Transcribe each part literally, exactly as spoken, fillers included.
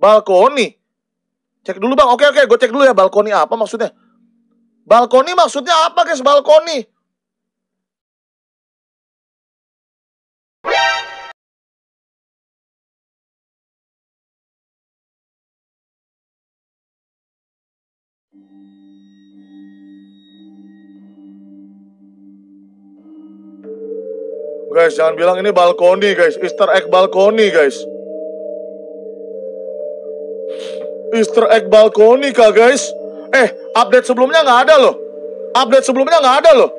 Balkoni. Cek dulu bang. Oke oke, gue cek dulu ya balkoni apa maksudnya. Balkoni maksudnya apa guys? Balkoni. Guys, jangan bilang ini balkoni guys. Easter egg balkoni guys. Easter egg balkoni kah guys? Eh, update sebelumnya nggak ada loh. Update sebelumnya nggak ada loh.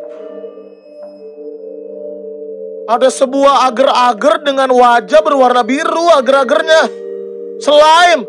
Ada sebuah agar-agar dengan wajah berwarna biru agar-agarnya. Slime.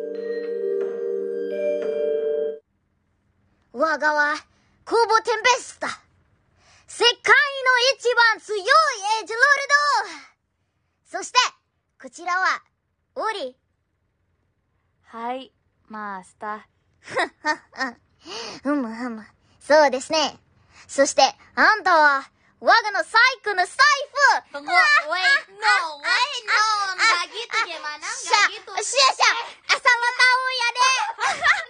Waga wa Kubo Tempesta. Sekai no ichiban tsuyoi Edge Lord. そしてこちらはオリ。 はい、マスター。ふむふむ。そうですね。そしてあんたは我がのサイクの財布。 Tunggu, wait, no, wait, no, nggak gitu gimana, nggak gitu. Syah, Syah, asal lo tahu ya dek.